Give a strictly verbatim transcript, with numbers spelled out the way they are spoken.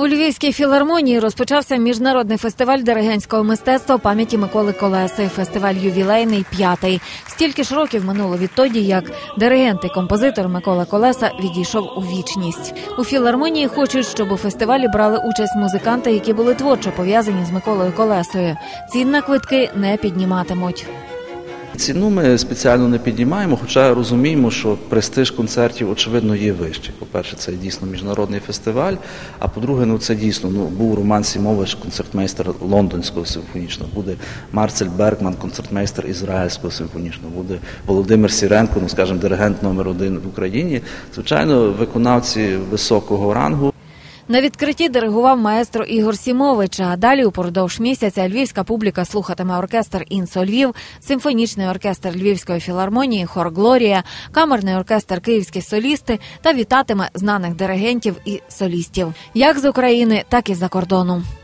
У Львівській філармонії розпочався міжнародний фестиваль диригентського мистецтва пам'яті Миколи Колеси. Фестиваль ювілейний, п'ятий. Стільки ж років минуло відтоді, як диригент і композитор Микола Колеса відійшов у вічність. У філармонії хочуть, щоб у фестивалі брали участь музиканти, які були творчо пов'язані з Миколою Колесою. Цін на квитки не підніматимуть. Ціну ми спеціально не підіймаємо, хоча розуміємо, що престиж концертів, очевидно, є вищий. По-перше, це дійсно міжнародний фестиваль, а по-друге, ну, це дійсно, ну, був Роман Сімович, концертмейстер Лондонського симфонічного, буде Марцель Бергман, концертмейстер Ізраїльського симфонічного, буде Володимир Сіренко, ну, скажімо, диригент номер один в Україні. Звичайно, виконавці високого рангу. На відкритті диригував маестро Ігор Сімович, а далі упродовж місяця львівська публіка слухатиме оркестр «Інсо Львів», симфонічний оркестр Львівської філармонії «Хор Глорія», камерний оркестр «Київські солісти» та вітатиме знаних диригентів і солістів, як з України, так і з-за кордону.